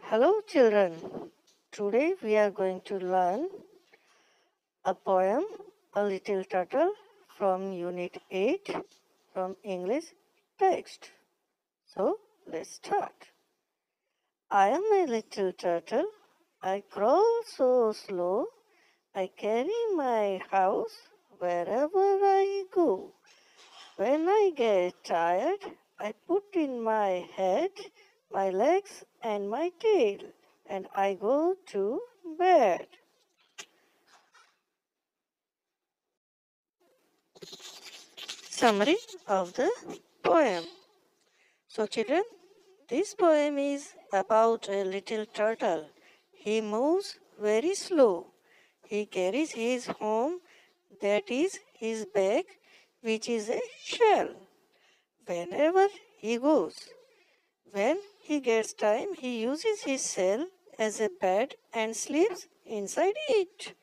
Hello children, today we are going to learn a poem, A Little Turtle from Unit 8 from English text. So let's start. I am a little turtle, I crawl so slow, I carry my house wherever I go. When I get tired, I put in my head, my legs and my tail, and I go to bed. Summary of the poem. So children, this poem is about a little turtle. He moves very slow. He carries his home, that is his bag, which is a shell, wherever he goes. When he gets time, he uses his shell as a bed and sleeps inside it.